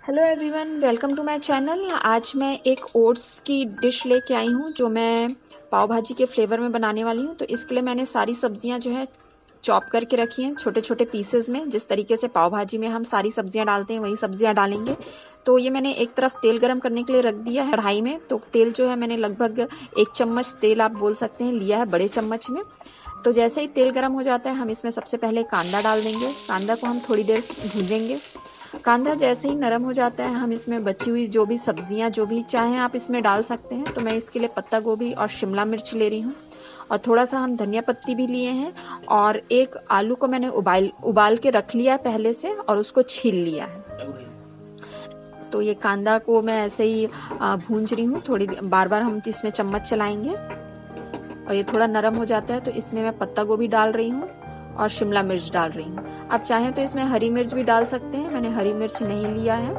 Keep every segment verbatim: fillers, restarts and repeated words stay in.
Hello everyone, welcome to my channel. आज मैं एक ओट्स की डिश लेके आई हूँ जो मैं पाव भाजी के फ्लेवर में बनाने वाली हूँ। तो इसके लिए मैंने सारी सब्जियाँ जो है चॉप करके रखी हैं छोटे छोटे पीसेस में। जिस तरीके से पाव भाजी में हम सारी सब्जियाँ डालते हैं वही सब्जियाँ डालेंगे। तो ये मैंने एक तरफ तेल गरम करने के लिए रख दिया है कढ़ाई में। तो तेल जो है मैंने लगभग एक चम्मच तेल आप बोल सकते हैं लिया है, बड़े चम्मच में। तो जैसे ही तेल गरम हो जाता है हम इसमें सबसे पहले कांदा डाल देंगे। कांदा को हम थोड़ी देर भूनेंगे। कांदा जैसे ही नरम हो जाता है हम इसमें बची हुई जो भी सब्जियां जो भी चाहें आप इसमें डाल सकते हैं। तो मैं इसके लिए पत्ता गोभी और शिमला मिर्च ले रही हूँ और थोड़ा सा हम धनिया पत्ती भी लिए हैं। और एक आलू को मैंने उबाल उबाल के रख लिया है पहले से और उसको छील लिया है। तो ये कांदा को मैं ऐसे ही भूंज रही हूँ, थोड़ी बार बार हम इसमें चम्मच चलाएंगे। और ये थोड़ा नरम हो जाता है तो इसमें मैं पत्ता गोभी डाल रही हूँ और शिमला मिर्च डाल रही हूँ। आप चाहें तो इसमें हरी मिर्च भी डाल सकते हैं, मैंने हरी मिर्च नहीं लिया है।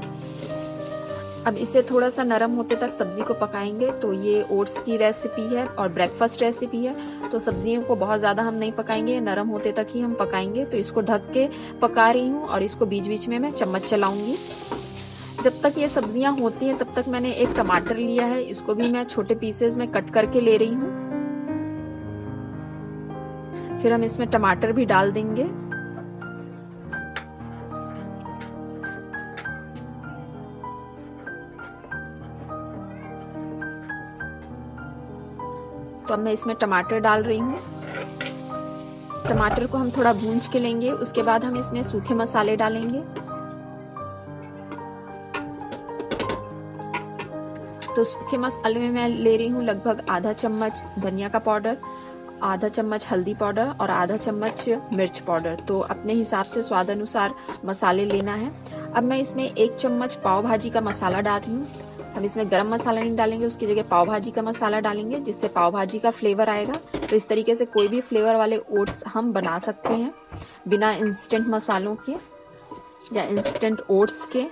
अब इसे थोड़ा सा नरम होते तक सब्जी को पकाएंगे। तो ये ओट्स की रेसिपी है और ब्रेकफास्ट रेसिपी है, तो सब्जियों को बहुत ज़्यादा हम नहीं पकाएंगे, नरम होते तक ही हम पकाएंगे। तो इसको ढक के पका रही हूँ और इसको बीच बीच में मैं चम्मच चलाऊंगी। जब तक ये सब्जियाँ होती हैं तब तक मैंने एक टमाटर लिया है, इसको भी मैं छोटे पीसेस में कट करके ले रही हूँ। फिर हम इसमें टमाटर भी डाल देंगे। तो अब मैं इसमें टमाटर डाल रही हूँ। टमाटर को हम थोड़ा भूंज के लेंगे। उसके बाद हम इसमें सूखे मसाले डालेंगे। तो सूखे मसाले में मैं ले रही हूँ लगभग आधा चम्मच धनिया का पाउडर, आधा चम्मच हल्दी पाउडर और आधा चम्मच मिर्च पाउडर। तो अपने हिसाब से स्वाद अनुसार मसाले लेना है। अब मैं इसमें एक चम्मच पाव भाजी का मसाला डाल रही हूँ। हम इसमें गरम मसाला नहीं डालेंगे, उसकी जगह पाव भाजी का मसाला डालेंगे जिससे पाव भाजी का फ्लेवर आएगा। तो इस तरीके से कोई भी फ्लेवर वाले ओट्स हम बना सकते हैं बिना इंस्टेंट मसालों के या इंस्टेंट ओट्स के।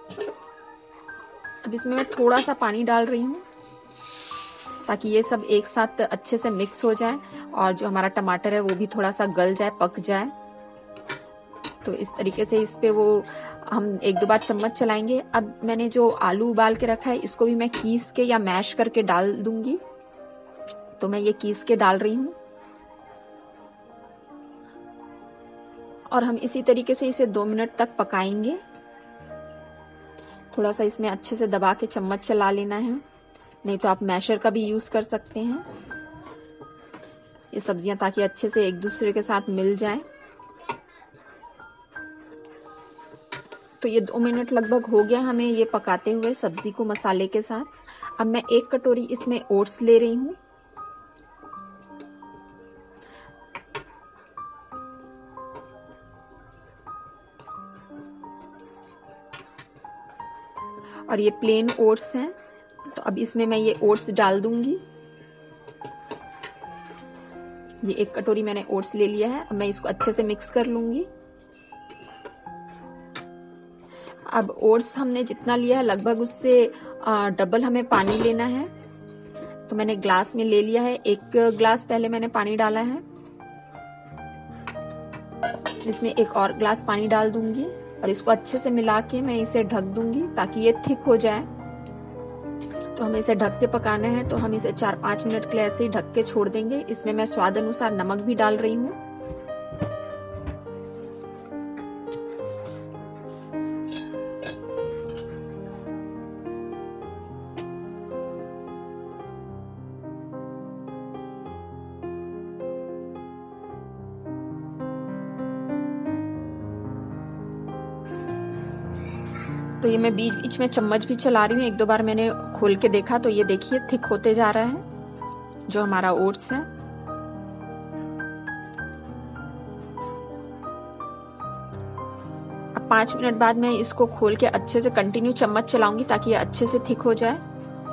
अब इसमें मैं थोड़ा सा पानी डाल रही हूँ ताकि ये सब एक साथ अच्छे से मिक्स हो जाए और जो हमारा टमाटर है वो भी थोड़ा सा गल जाए, पक जाए। तो इस तरीके से इस पे वो हम एक दो बार चम्मच चलाएंगे। अब मैंने जो आलू उबाल के रखा है इसको भी मैं कीस के या मैश करके डाल दूंगी। तो मैं ये कीस के डाल रही हूँ और हम इसी तरीके से इसे दो मिनट तक पकाएंगे। थोड़ा सा इसमें अच्छे से दबा के चम्मच चला लेना है, नहीं तो आप मैशर का भी यूज कर सकते हैं ये सब्जियां ताकि अच्छे से एक दूसरे के साथ मिल जाएं। तो ये दो मिनट लगभग हो गया हमें ये पकाते हुए सब्जी को मसाले के साथ। अब मैं एक कटोरी इसमें ओट्स ले रही हूँ। और ये प्लेन ओट्स हैं। तो अब इसमें मैं ये ओट्स डाल दूंगी। ये एक कटोरी मैंने ओट्स ले लिया है। अब मैं इसको अच्छे से मिक्स कर लूंगी। अब ओट्स हमने जितना लिया है लगभग उससे डबल हमें पानी लेना है। तो मैंने ग्लास में ले लिया है, एक ग्लास पहले मैंने पानी डाला है। इसमें एक और ग्लास पानी डाल दूंगी और इसको अच्छे से मिला के मैं इसे ढक दूंगी ताकि ये थिक हो जाए। तो हमें इसे ढक के पकाना है। तो हम इसे चार पाँच मिनट के लिए ऐसे ही ढक के छोड़ देंगे। इसमें मैं स्वाद अनुसार नमक भी डाल रही हूँ। तो ये मैं बीच बीच में चम्मच भी चला रही हूँ। एक दो बार मैंने खोल के देखा तो ये देखिए थिक होते जा रहा है जो हमारा ओट्स है। अब पाँच मिनट बाद मैं इसको खोल के अच्छे से कंटिन्यू चम्मच चलाऊंगी ताकि ये अच्छे से थिक हो जाए।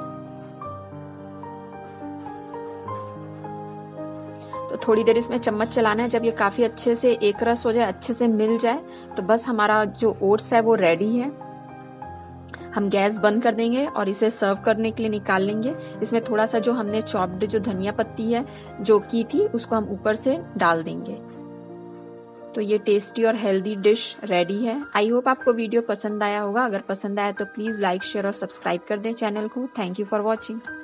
तो थोड़ी देर इसमें चम्मच चलाना है। जब ये काफी अच्छे से एक रस हो जाए, अच्छे से मिल जाए, तो बस हमारा जो ओट्स है वो रेडी है। हम गैस बंद कर देंगे और इसे सर्व करने के लिए निकाल लेंगे। इसमें थोड़ा सा जो हमने चॉप्ड जो धनिया पत्ती है जो की थी उसको हम ऊपर से डाल देंगे। तो ये टेस्टी और हेल्दी डिश रेडी है। आई होप आपको वीडियो पसंद आया होगा। अगर पसंद आया तो प्लीज़ लाइक शेयर और सब्सक्राइब कर दें चैनल को। Thank you for watching.